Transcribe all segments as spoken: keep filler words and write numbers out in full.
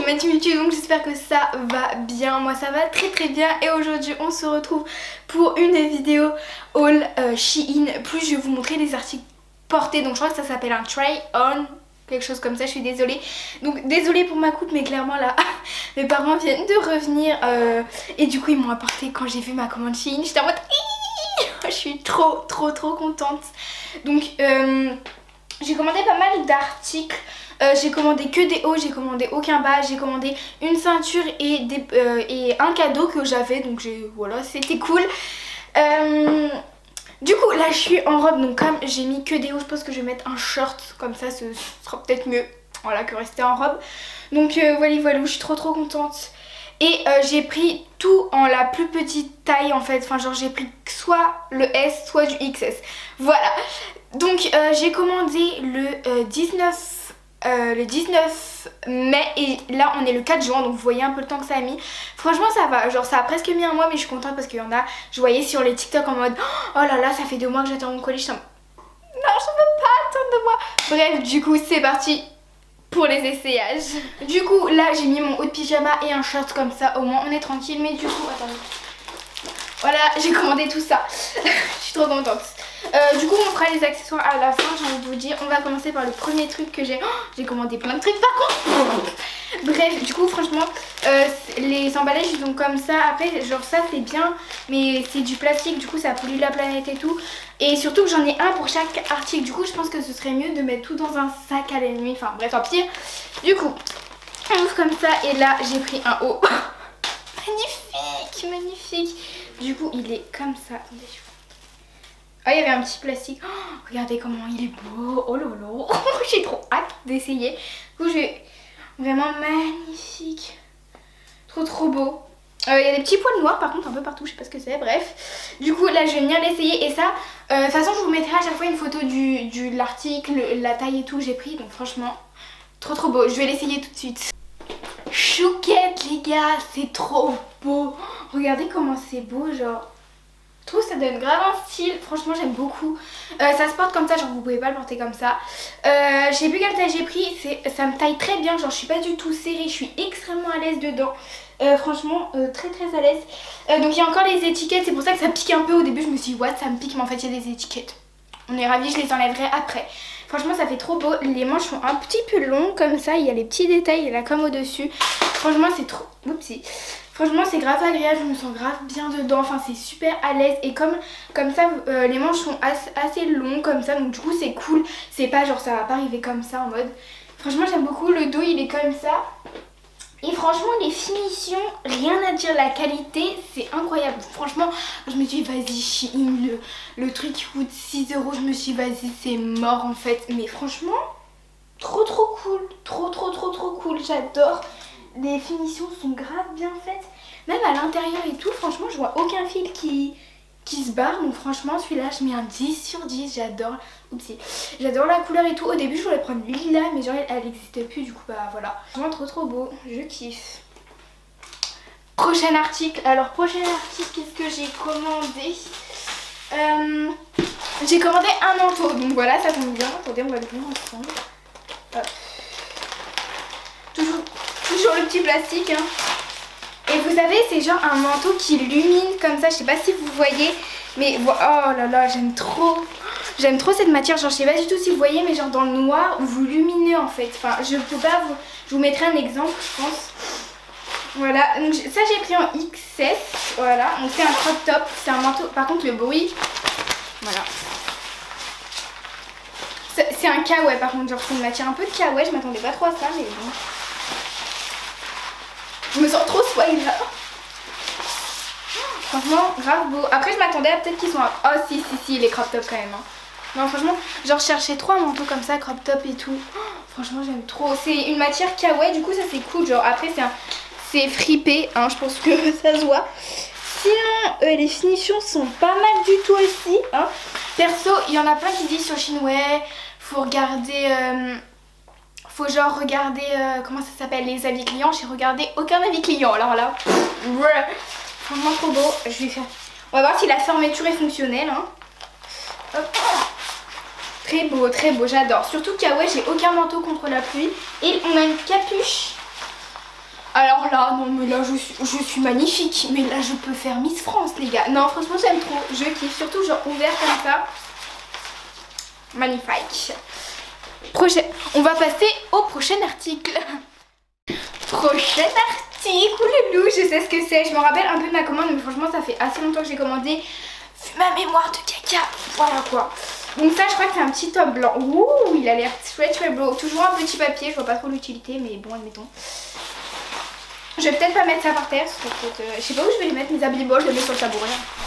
salut ma team YouTube, donc j'espère que ça va bien, moi ça va très très bien et aujourd'hui on se retrouve pour une vidéo haul euh, Shein, plus je vais vous montrer les articles portés, donc je crois que ça s'appelle un try on, quelque chose comme ça, je suis désolée. Donc désolée pour ma coupe mais clairement là mes parents viennent de revenir euh, et du coup ils m'ont apporté quand j'ai vu ma commande Shein, j'étais en mode je suis trop trop trop contente. Donc euh, j'ai commandé pas mal d'articles. Euh, j'ai commandé que des hauts, j'ai commandé aucun bas, j'ai commandé une ceinture et, des, euh, et un cadeau que j'avais, donc j'ai voilà, c'était cool. Euh, du coup là je suis en robe, donc comme j'ai mis que des hauts, je pense que je vais mettre un short, comme ça ce sera peut-être mieux, voilà, que rester en robe. Donc euh, voilà voilà, je suis trop trop contente. Et euh, j'ai pris tout en la plus petite taille en fait, enfin genre j'ai pris soit le S soit du X S, voilà. Donc euh, j'ai commandé le euh, dix-neuf Euh, le dix-neuf mai et là on est le quatre juin, donc vous voyez un peu le temps que ça a mis. Franchement ça va, genre ça a presque mis un mois, mais je suis contente parce qu'il y en a, je voyais sur les TikTok en mode oh là là ça fait deux mois que j'attends mon colis, je suis en mode non je peux pas attendre deux mois. Bref, du coup c'est parti pour les essayages. Du coup là j'ai mis mon haut de pyjama et un short, comme ça au moins on est tranquille. Mais du coup attendez, voilà, j'ai commandé tout ça. Je suis trop contente. Euh, du coup on fera les accessoires à la fin, j'ai envie de vous dire. On va commencer par le premier truc que j'ai. Oh, j'ai commandé plein de trucs par contre. Bref, du coup franchement euh, les emballages ils sont comme ça. Après genre ça c'est bien, mais c'est du plastique, du coup ça pollue la planète et tout. Et surtout que j'en ai un pour chaque article. Du coup je pense que ce serait mieux de mettre tout dans un sac à la nuit. Enfin bref, tant pis. Du coup on ouvre comme ça et là j'ai pris un haut. Magnifique, magnifique. Du coup il est comme ça. Attendez, je... Ah, il y avait un petit plastique. Oh, regardez comment il est beau. Oh lolo. J'ai trop hâte d'essayer. Du coup, je vais... Vraiment magnifique. Trop trop beau. Euh, il y a des petits poils noirs par contre un peu partout. Je sais pas ce que c'est. Bref. Du coup, là, je vais venir l'essayer. Et ça, euh, de toute façon, je vous mettrai à chaque fois une photo du, du, de l'article, la taille et tout que j'ai pris. Donc franchement, trop trop beau. Je vais l'essayer tout de suite. Chouquette, les gars. C'est trop beau. Regardez comment c'est beau, genre... Je trouve que ça donne grave un style, franchement j'aime beaucoup. euh, Ça se porte comme ça, genre vous pouvez pas le porter comme ça. euh, Je sais plus quelle taille j'ai pris, ça me taille très bien, genre je suis pas du tout serrée, je suis extrêmement à l'aise dedans. euh, Franchement euh, très très à l'aise. euh, Donc il y a encore les étiquettes, c'est pour ça que ça pique un peu au début. Je me suis dit what, ça me pique, mais en fait il y a des étiquettes. On est ravis, je les enlèverai après. Franchement ça fait trop beau, les manches sont un petit peu longues comme ça, il y a les petits détails là comme au dessus. Franchement c'est trop... Oupsie. Franchement c'est grave agréable, je me sens grave bien dedans, enfin c'est super à l'aise. Et comme, comme ça euh, les manches sont assez, assez longues comme ça, donc du coup c'est cool. C'est pas genre ça va pas arriver comme ça en mode... Franchement j'aime beaucoup, le dos il est comme ça. Et franchement les finitions, rien à dire, la qualité c'est incroyable. Franchement je me suis dit vas-y Shein, le, le truc qui coûte six euros, je me suis dit vas-y c'est mort en fait. Mais franchement trop trop cool, trop trop trop trop cool, j'adore. Les finitions sont grave bien faites, même à l'intérieur et tout. Franchement je vois aucun fil qui, qui se barre, donc franchement celui-là je mets un dix sur dix, j'adore. Oupsie, j'adore la couleur et tout. Au début je voulais prendre lilas mais genre elle n'existait plus, du coup bah voilà. Vraiment trop trop beau, je kiffe. Prochain article, alors prochain article, qu'est-ce que j'ai commandé? euh, J'ai commandé un manteau, donc voilà ça tombe bien. Attendez, on va le voir ensemble. Hop. Toujours Toujours le petit plastique hein. Et vous savez c'est genre un manteau qui illumine comme ça, je sais pas si vous voyez. Mais oh là là j'aime trop. J'aime trop cette matière, genre je sais pas du tout si vous voyez, mais genre dans le noir vous luminez en fait. Enfin je peux pas vous... Je vous mettrai un exemple je pense. Voilà, donc ça j'ai pris en X S. Voilà, donc c'est un crop top, c'est un manteau. Par contre le bruit, voilà, c'est un kawaii par contre, genre c'est une matière un peu de kawaii. Je m'attendais pas trop à ça mais bon. Je me sens trop swag là. Franchement grave beau. Après je m'attendais à peut-être qu'ils sont... Oh si si si, les crop top quand même hein. Non franchement genre je cherchais trop un manteau comme ça, crop top et tout. Oh, franchement j'aime trop. C'est une matière kawaii, du coup ça c'est cool. Genre après c'est un... c'est fripé hein, je pense que ça se voit. Sinon euh, les finitions sont pas mal du tout aussi hein. Perso il y en a plein qui disent sur Shein ouais faut regarder... Euh... Faut genre regarder, euh, comment ça s'appelle, les avis clients. J'ai regardé aucun avis client. Alors là, ouais, franchement trop beau. Je vais faire... On va voir si la fermeture est fonctionnelle. Hein. Hop. Très beau, très beau, j'adore. Surtout qu'à ouais, j'ai aucun manteau contre la pluie. Et on a une capuche Alors là, non mais là je suis, je suis magnifique. Mais là je peux faire Miss France les gars. Non franchement j'aime trop. Je kiffe surtout genre ouvert comme ça. Magnifique. Prochain. On va passer au prochain article. Prochain article. Ouloulou, je sais ce que c'est. Je me rappelle un peu de ma commande mais franchement ça fait assez longtemps que j'ai commandé. Vu ma mémoire de caca. Voilà quoi. Donc ça je crois que c'est un petit top blanc. Ouh il a l'air très très beau. Toujours un petit papier. Je vois pas trop l'utilité mais bon admettons. Je vais peut-être pas mettre ça par terre, euh, je sais pas où je vais les mettre, mes habits bol, je les mets sur le tabouret.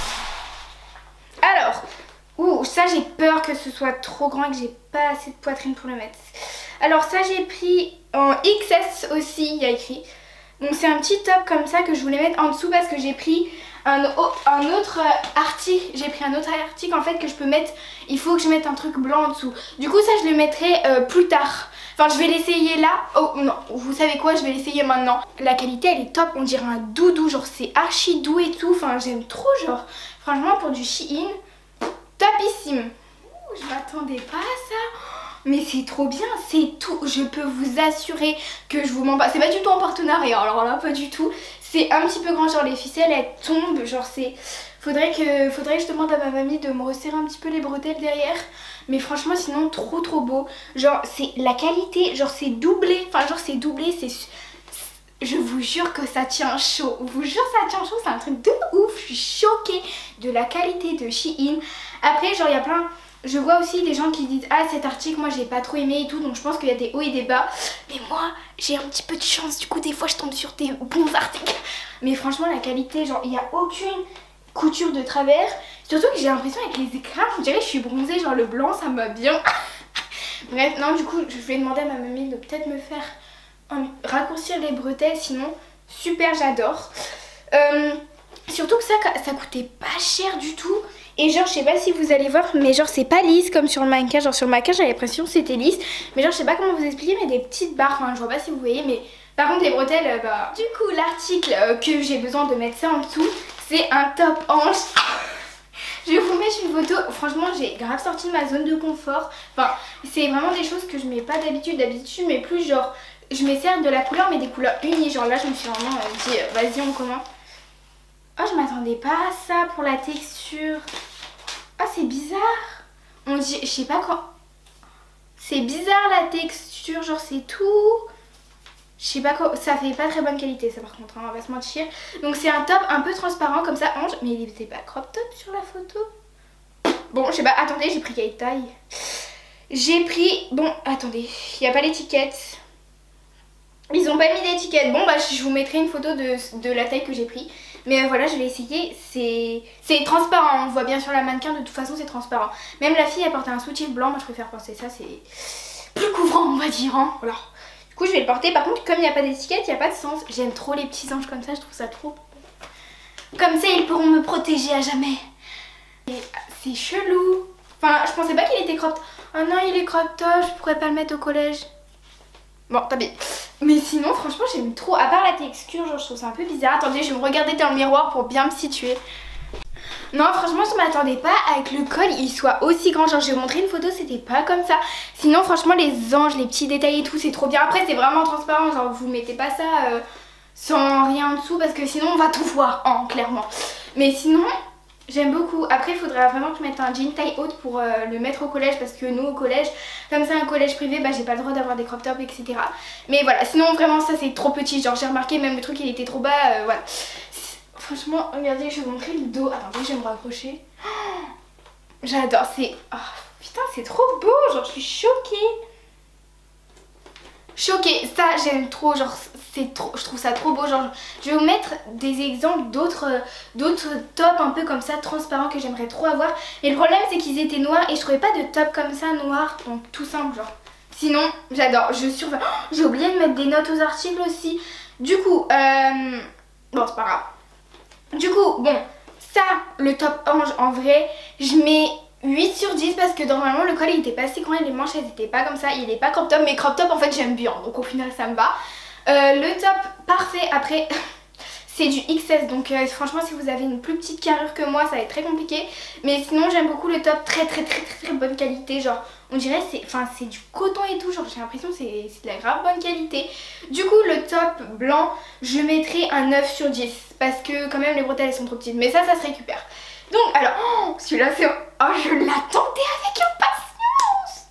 Alors, ouh, ça j'ai peur que ce soit trop grand et que j'ai pas assez de poitrine pour le mettre. Alors ça j'ai pris en X S aussi, il y a écrit. Donc c'est un petit top comme ça que je voulais mettre en dessous parce que j'ai pris un, un autre article. J'ai pris un autre article en fait que je peux mettre, il faut que je mette un truc blanc en dessous. Du coup ça je le mettrai euh, plus tard. Enfin je vais l'essayer là. Oh non, vous savez quoi, je vais l'essayer maintenant. La qualité elle est top, on dirait un doudou, genre c'est archi doux et tout. Enfin j'aime trop genre. Franchement pour du Shein, topissime. Ouh, je m'attendais pas à ça. Mais c'est trop bien, c'est tout. Je peux vous assurer que je vous mens pas. C'est pas du tout en partenariat, alors là pas du tout. C'est un petit peu grand, genre les ficelles elles tombent. Genre c'est... Faudrait que, faudrait que je demande à ma mamie de me resserrer un petit peu les bretelles derrière. Mais franchement sinon trop trop beau. Genre c'est la qualité, genre c'est doublé. Enfin genre c'est doublé, c'est... Je vous jure que ça tient chaud. Je vous jure ça tient chaud, c'est un truc de ouf. Je suis choquée de la qualité de Shein. Après genre il y a plein... Je vois aussi des gens qui disent ah cet article moi j'ai pas trop aimé et tout. Donc je pense qu'il y a des hauts et des bas. Mais moi j'ai un petit peu de chance. Du coup des fois je tombe sur des bons articles. Mais franchement la qualité genre il n'y a aucune couture de travers. Surtout que j'ai l'impression avec les écrans, je dirais que je suis bronzée, genre le blanc ça me va bien. Bref, non du coup je vais demander à ma mamie de peut-être me faire um, raccourcir les bretelles, sinon super j'adore. Euh, surtout que ça, ça coûtait pas cher du tout. Et genre je sais pas si vous allez voir mais genre c'est pas lisse comme sur le mannequin. Genre sur le mannequin j'avais l'impression que c'était lisse. Mais genre je sais pas comment vous expliquer mais des petites barres, enfin je vois pas si vous voyez mais... Par contre les bretelles, euh, bah... Du coup l'article euh, que j'ai besoin de mettre ça en dessous, c'est un top hanche. Je vais vous mettre une photo. Franchement j'ai grave sorti de ma zone de confort. Enfin c'est vraiment des choses que je mets pas d'habitude. D'habitude mais plus genre je mets certes de la couleur mais des couleurs unies. Genre là je me suis vraiment euh, dit euh, vas-y on commence. Oh je m'attendais pas à ça pour la texture. Ah oh, c'est bizarre. On dit, je sais pas quand. C'est bizarre la texture, genre c'est tout. Je sais pas quoi, ça fait pas très bonne qualité ça par contre, hein, on va pas se mentir. Donc c'est un top un peu transparent comme ça, hanche, mais il était pas crop top sur la photo. Bon je sais pas, attendez j'ai pris quelle taille. J'ai pris, bon attendez, il n'y a pas l'étiquette. Ils ont pas mis d'étiquette, bon bah je vous mettrai une photo de, de la taille que j'ai pris. Mais euh, voilà je vais essayer, c'est transparent, on voit bien sur la mannequin, de toute façon c'est transparent. Même la fille elle portait un soutif blanc, moi je préfère penser ça, c'est plus couvrant on va dire, hein, voilà. Du coup je vais le porter, par contre comme il n'y a pas d'étiquette, il n'y a pas de sens. J'aime trop les petits anges comme ça, je trouve ça trop... Comme ça ils pourront me protéger à jamais. C'est chelou. Enfin je pensais pas qu'il était crop top. Oh non il est crop top, je pourrais pas le mettre au collège. Bon tant pis. Mais sinon franchement j'aime trop, à part la texture genre je trouve ça un peu bizarre. Attendez je vais me regarder dans le miroir pour bien me situer. Non franchement je m'attendais pas avec le col il soit aussi grand. Genre je vais vous montrer une photo, c'était pas comme ça. Sinon franchement les anges, les petits détails et tout c'est trop bien. Après c'est vraiment transparent, genre vous mettez pas ça euh, sans rien en dessous parce que sinon on va tout voir, hein, clairement. Mais sinon j'aime beaucoup. Après il faudra vraiment que je mette un jean taille haute pour euh, le mettre au collège. Parce que nous au collège, comme c'est un collège privé, bah j'ai pas le droit d'avoir des crop tops etc. Mais voilà, sinon vraiment ça c'est trop petit. Genre j'ai remarqué même le truc il était trop bas, euh, voilà. Franchement regardez je vais vous montrer le dos. Attendez je vais me rapprocher. Oh, j'adore, c'est... Oh, putain c'est trop beau, genre je suis choquée. Choquée, ça j'aime trop, genre c'est trop, je trouve ça trop beau. Genre je vais vous mettre des exemples d'autres d'autres tops un peu comme ça transparents que j'aimerais trop avoir. Mais le problème c'est qu'ils étaient noirs et je trouvais pas de top comme ça noir, donc tout simple genre. Sinon j'adore, je surveille. Oh, j'ai oublié de mettre des notes aux articles aussi. Du coup, euh... bon c'est pas grave. Du coup, bon, ça, le top ange en vrai, je mets huit sur dix parce que normalement le col il était pas assez grand et les manches elles étaient pas comme ça. Il est pas crop top, mais crop top en fait j'aime bien, donc au final ça me va. Euh, le top parfait, après c'est du X S, donc euh, franchement si vous avez une plus petite carrure que moi ça va être très compliqué. Mais sinon j'aime beaucoup le top, très très très très très bonne qualité, genre on dirait c'est enfin c'est du coton et tout, genre j'ai l'impression que c'est de la grave bonne qualité. Du coup le top blanc je mettrai un neuf sur dix parce que quand même les bretelles elles sont trop petites, mais ça ça se récupère. Donc alors, oh, celui-là c'est... Oh je l'attendais avec impatience.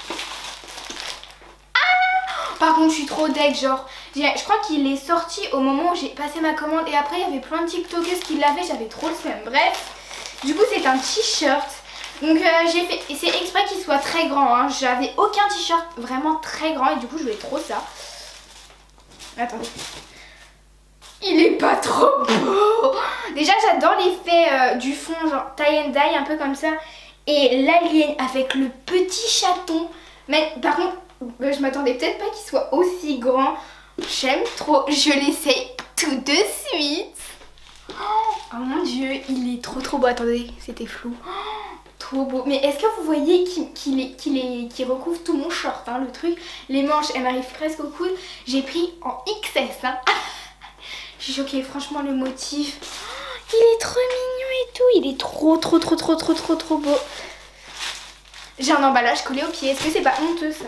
Ah, par contre je suis trop deg, genre je crois qu'il est sorti au moment où j'ai passé ma commande et après il y avait plein de tiktokers qui l'avaient, j'avais trop le seum. Bref, du coup c'est un t-shirt. Donc euh, j'ai fait, c'est exprès qu'il soit très grand, hein. J'avais aucun t-shirt vraiment très grand et du coup je voulais trop ça. Attendez. Il est pas trop beau. Déjà j'adore l'effet euh, du fond genre tie and dye un peu comme ça. Et l'alien avec le petit chaton. Mais par contre euh, je m'attendais peut-être pas qu'il soit aussi grand. J'aime trop, je l'essaye tout de suite. Oh mon dieu, il est trop trop beau. Attendez, c'était flou. Oh, trop beau. Mais est-ce que vous voyez qu'il qu'il est, qu'il est, qu'il recouvre tout mon short, hein, le truc. Les manches, elles m'arrivent presque au coude. J'ai pris en X S. Hein. Je suis choquée, franchement le motif. Oh, il est trop mignon et tout. Il est trop trop trop trop trop trop trop beau. J'ai un emballage collé au pied. Est-ce que c'est pas honteux ça?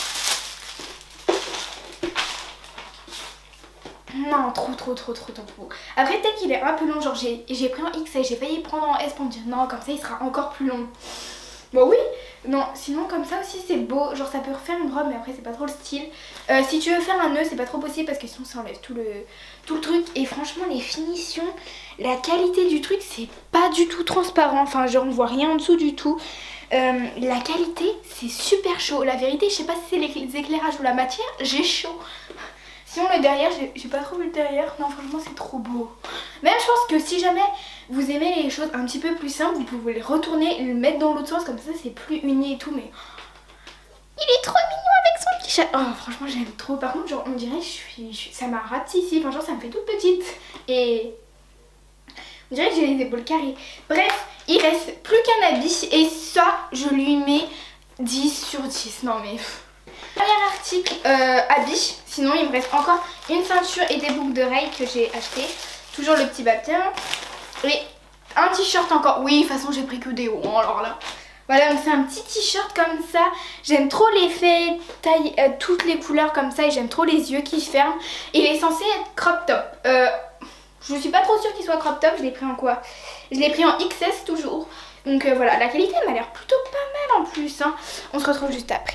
Non, trop trop trop trop trop beau. Après peut-être qu'il est un peu long, genre j'ai pris en X S, j'ai failli prendre en S pour me dire non, comme ça il sera encore plus long. Bon oui, non, sinon comme ça aussi c'est beau, genre ça peut refaire une robe mais après c'est pas trop le style. Euh, si tu veux faire un nœud c'est pas trop possible parce que sinon ça enlève tout le, tout le truc. Et franchement les finitions, la qualité du truc c'est pas du tout transparent, enfin genre on voit rien en dessous du tout. Euh, la qualité c'est super chaud, la vérité je sais pas si c'est les éclairages ou la matière, j'ai chaud. Sinon le derrière, j'ai pas trop vu le derrière, non franchement c'est trop beau. Même je pense que si jamais vous aimez les choses un petit peu plus simples, vous pouvez les retourner et le mettre dans l'autre sens, comme ça c'est plus uni et tout, mais... Il est trop mignon avec son petit chat. Oh franchement j'aime trop, par contre genre on dirait je suis, je suis... ça m'a ratissé, enfin genre ça me fait toute petite. Et... on dirait que j'ai les épaules carrées. Bref, il reste plus qu'un habit et ça je lui mets dix sur dix, non mais... Dernier article, euh, habit. Sinon il me reste encore une ceinture et des boucles d'oreilles que j'ai acheté. Toujours le petit baptême. Et un t-shirt encore. Oui, de toute façon j'ai pris que des hauts, alors là. Voilà, donc c'est un petit t-shirt comme ça. J'aime trop l'effet taille, euh, toutes les couleurs comme ça. Et j'aime trop les yeux qui se ferment. Et il est censé être crop top. Euh, je suis pas trop sûre qu'il soit crop top. Je l'ai pris en quoi? Je l'ai pris en X S toujours. Donc euh, voilà, la qualité m'a l'air plutôt pas mal en plus. Hein. On se retrouve juste après.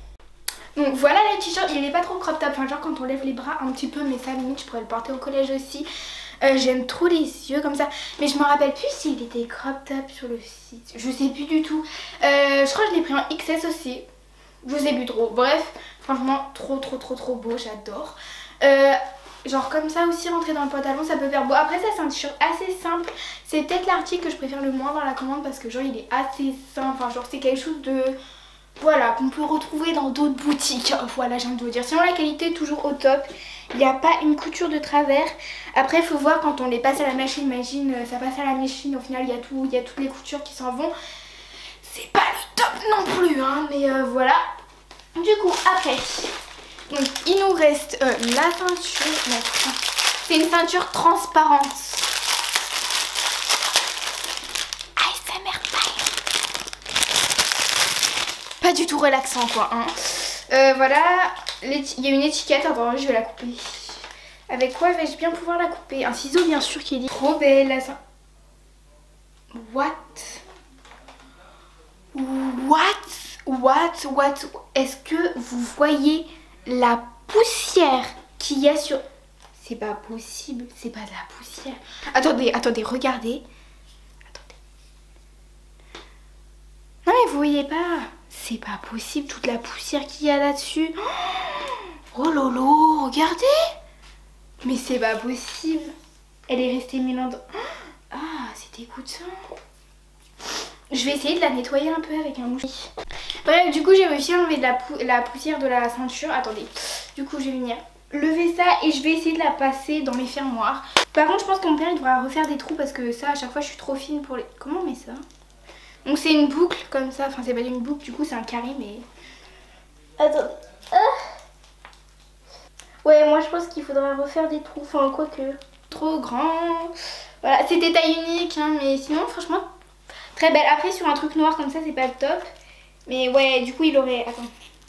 Donc voilà le t-shirt, il est pas trop crop top, enfin genre quand on lève les bras un petit peu, mais ça limite je pourrais le porter au collège aussi. Euh, J'aime trop les yeux comme ça, mais je me rappelle plus s'il était crop top sur le site, je sais plus du tout. Euh, je crois que je l'ai pris en X S aussi, je sais plus trop, bref, franchement trop trop trop trop beau, j'adore. Euh, genre comme ça aussi rentrer dans le pantalon, ça peut faire beau. Après ça c'est un t-shirt assez simple, c'est peut-être l'article que je préfère le moins dans la commande parce que genre il est assez simple, enfin genre c'est quelque chose de... Voilà, qu'on peut retrouver dans d'autres boutiques. Voilà, j'ai envie de vous dire. Sinon, la qualité est toujours au top. Il n'y a pas une couture de travers. Après, il faut voir quand on les passe à la machine. Imagine, ça passe à la machine. Au final, il y a tout, il y a toutes les coutures qui s'en vont. C'est pas le top non plus, hein. Mais euh, voilà. Du coup, après, donc, il nous reste euh, la ceinture. C'est une ceinture transparente. Pas du tout relaxant quoi hein. euh, Voilà, il y a une étiquette, attends je vais la couper. Avec quoi vais-je bien pouvoir la couper? Un ciseau bien sûr qui est dit. Trop belle la ça. What? What? What? What? Est-ce que vous voyez la poussière qu'il y a sur... C'est pas possible, c'est pas de la poussière. Attendez, attendez, regardez. Attendez. Non mais vous voyez pas? C'est pas possible toute la poussière qu'il y a là-dessus. Oh lolo, regardez. Mais c'est pas possible. Elle est restée mille dans... Ah, c'est dégoûtant. Je vais essayer de la nettoyer un peu avec un mouchoir. Bref, du coup j'ai réussi à enlever de la, pou la poussière de la ceinture. Attendez, du coup je vais venir lever ça et je vais essayer de la passer dans mes fermoirs. Par contre je pense que mon père il devra refaire des trous parce que ça à chaque fois je suis trop fine pour les... Comment on met ça? Donc c'est une boucle comme ça, enfin c'est pas une boucle du coup c'est un carré mais... Attendez. Ah. Ouais moi je pense qu'il faudra refaire des trous, enfin quoi que... trop grand. Voilà, c'était taille unique, hein, mais sinon franchement très belle. Après sur un truc noir comme ça c'est pas le top. Mais ouais, du coup il aurait... Attends.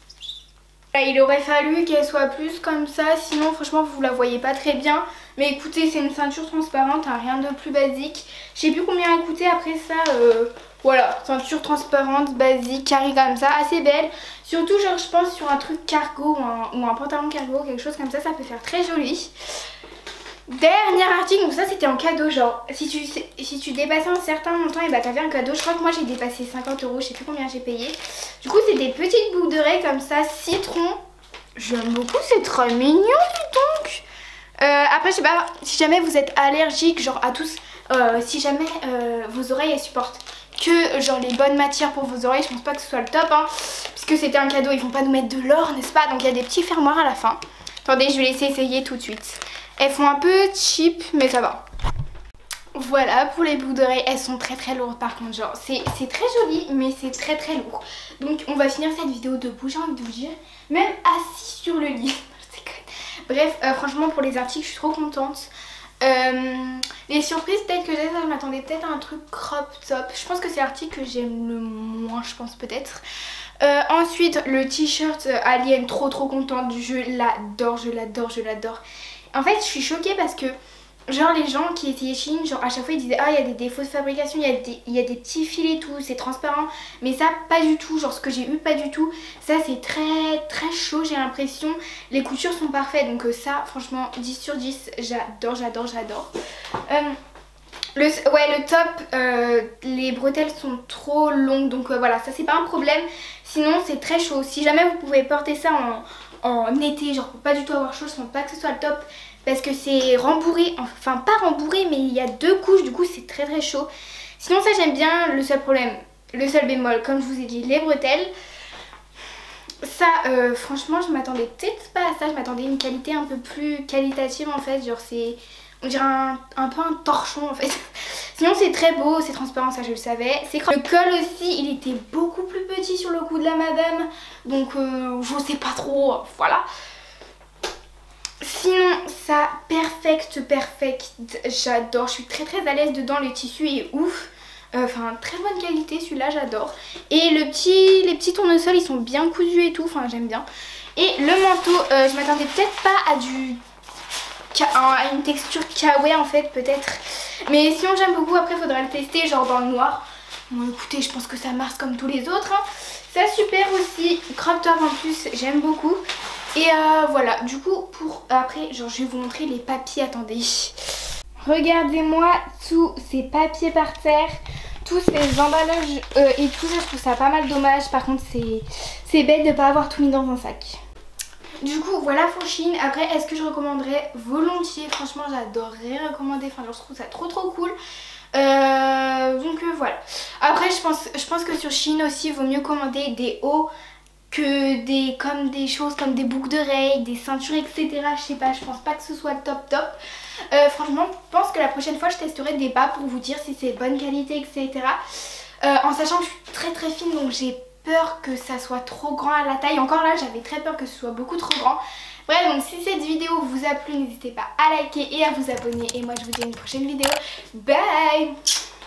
Il aurait fallu qu'elle soit plus comme ça, sinon franchement vous la voyez pas très bien. Mais écoutez, c'est une ceinture transparente, hein, rien de plus basique. Je sais plus combien elle coûtait après ça. Euh, voilà, ceinture transparente, basique, carré comme ça, assez belle. Surtout genre je pense sur un truc cargo ou un, ou un pantalon cargo, quelque chose comme ça, ça peut faire très joli. Dernier article, donc ça c'était en cadeau, genre si tu, si tu dépassais un certain montant et bah t'avais un cadeau. Je crois que moi j'ai dépassé cinquante euros, je sais plus combien j'ai payé. Du coup c'est des petites boucles d'oreilles comme ça, citron. J'aime beaucoup, c'est très mignon donc. euh, Après je sais pas, si jamais vous êtes allergique genre à tous, euh, si jamais euh, vos oreilles elles supportent que genre les bonnes matières pour vos oreilles, je pense pas que ce soit le top hein, puisque c'était un cadeau, ils vont pas nous mettre de l'or n'est-ce pas. Donc il y a des petits fermoirs à la fin. Attendez, je vais laisser essayer tout de suite. Elles font un peu cheap mais ça va. Voilà pour les boucles d'oreilles, elles sont très très lourdes par contre, genre c'est très joli mais c'est très très lourd. Donc on va finir cette vidéo debout, j'ai envie de vous dire, même assis sur le lit. Bref, euh, franchement pour les articles je suis trop contente. Euh, les surprises peut-être que j'ai, ça je m'attendais peut-être à un truc crop top. Je pense que c'est l'article que j'aime le moins, je pense peut-être. Euh, ensuite le t-shirt Alien, trop trop contente, je l'adore, je l'adore, je l'adore. En fait je suis choquée parce que genre les gens qui essayaient Shein, genre à chaque fois ils disaient ah il y a des défauts de fabrication, il y a des, il y a des petits fils et tout, c'est transparent. Mais ça pas du tout, genre ce que j'ai eu pas du tout. Ça c'est très très chaud, j'ai l'impression. Les coutures sont parfaites donc euh, ça franchement dix sur dix, j'adore, j'adore, j'adore. Euh, le, ouais le top, euh, les bretelles sont trop longues donc euh, voilà ça c'est pas un problème. Sinon c'est très chaud, si jamais vous pouvez porter ça en, en été genre pour pas du tout avoir chaud, je pense pas que ce soit le top. Parce que c'est rembourré, enfin pas rembourré mais il y a deux couches, du coup c'est très très chaud. Sinon ça j'aime bien, le seul problème, le seul bémol comme je vous ai dit, les bretelles. Ça euh, franchement je m'attendais peut-être pas à ça, je m'attendais à une qualité un peu plus qualitative en fait. Genre c'est, on dirait un, un peu un torchon en fait. Sinon c'est très beau, c'est transparent, ça je le savais. Le col aussi il était beaucoup plus petit sur le cou de la madame. Donc euh, je sais pas trop, voilà. Sinon ça perfect perfect, j'adore, je suis très très à l'aise dedans, le tissu est ouf. Enfin euh, très bonne qualité celui-là, j'adore. Et le petit, les petits tournesols ils sont bien cousus et tout, enfin j'aime bien. Et le manteau, euh, je m'attendais peut-être pas à du à une texture kawaii en fait peut-être. Mais sinon j'aime beaucoup, après il faudra le tester genre dans le noir. Bon écoutez je pense que ça marche comme tous les autres hein. Ça super aussi, crop top en plus j'aime beaucoup. Et euh, voilà, du coup pour après genre je vais vous montrer les papiers, attendez. Regardez-moi tous ces papiers par terre, tous ces emballages euh, et tout ça, je trouve ça pas mal dommage. Par contre c'est bête de pas avoir tout mis dans un sac. Du coup voilà pour Shein. Après est-ce que je recommanderais? Volontiers, franchement j'adorerais recommander, enfin genre, je trouve ça trop trop cool. Euh, donc euh, voilà. Après je pense, je pense que sur Shein aussi il vaut mieux commander des hauts que des, comme des choses comme des boucles d'oreilles, des ceintures etc. Je sais pas, je pense pas que ce soit le top top. Euh, franchement je pense que la prochaine fois je testerai des bas pour vous dire si c'est bonne qualité etc. Euh, en sachant que je suis très très fine donc j'ai peur que ça soit trop grand à la taille. Encore là j'avais très peur que ce soit beaucoup trop grand. Bref, donc si cette vidéo vous a plu, n'hésitez pas à liker et à vous abonner. Et moi je vous dis à une prochaine vidéo. Bye!